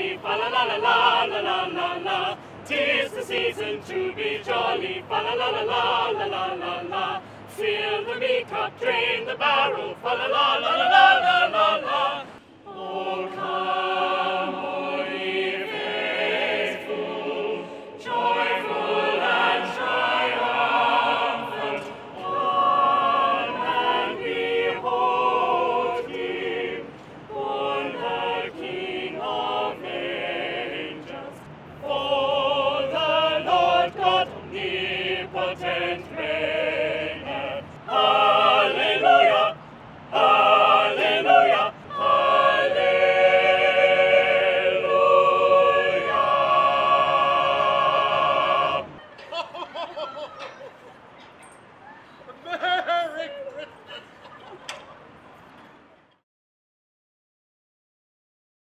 jolly, fa la la la la la la la la. 'Tis the season to be jolly, fa la la la la la la la la. Fill the meat cup, drain the barrel, fa la la la la la la la.